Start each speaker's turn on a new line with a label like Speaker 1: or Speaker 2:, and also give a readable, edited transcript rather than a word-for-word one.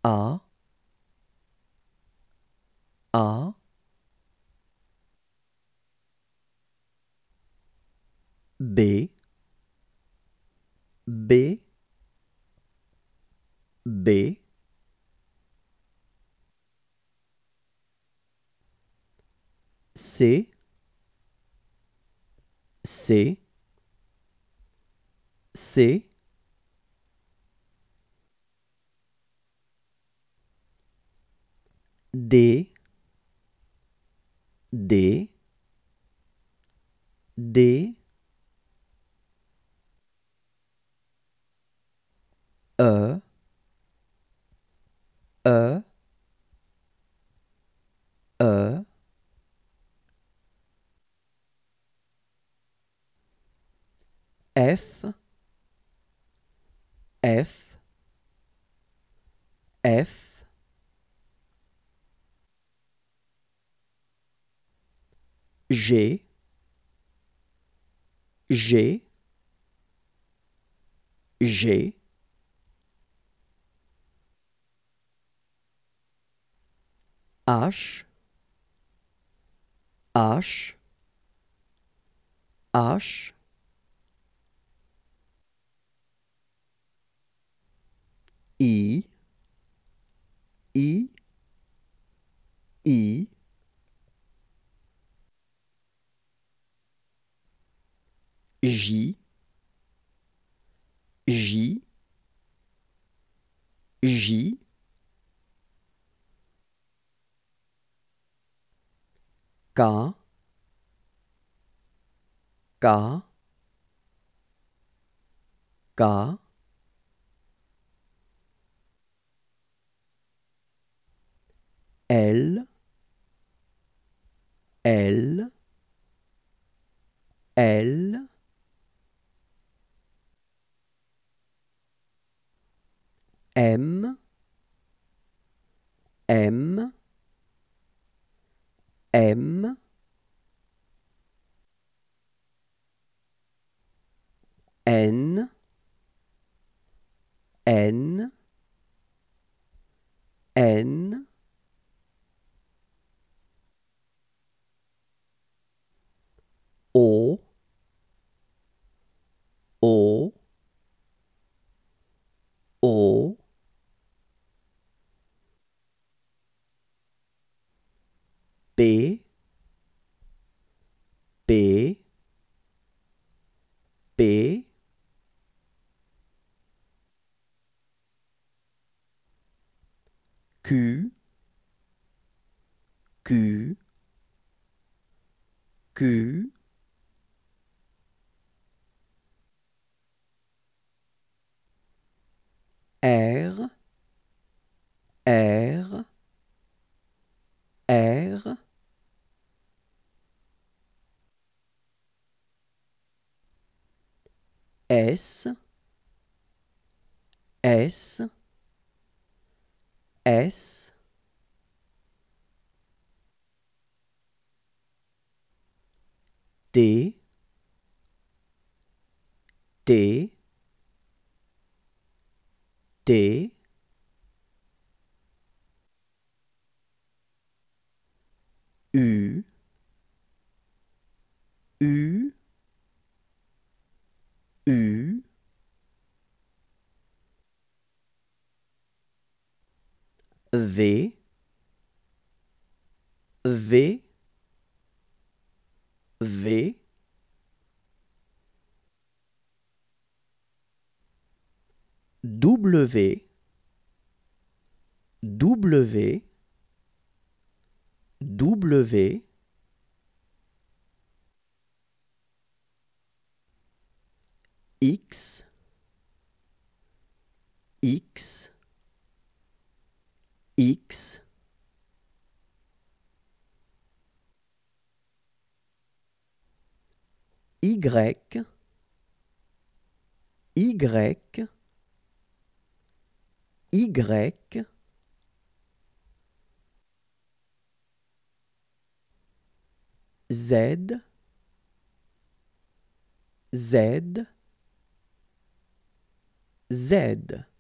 Speaker 1: A, A, B, B, B, C, C, C, D, D, D, E, E, E, F, F, F, G, G, G, H, H, H, I, I, I, J, J, J, K, K, K, L, L, L, M, M, M, N, N, N, O, O, O, P, P, P, Q, Q, Q, R, R, R, S, S, S, T, T, T, U, U, U, V, V, V, W, W, W, X, X, X, Y, Y, Y, Z, Z, Z.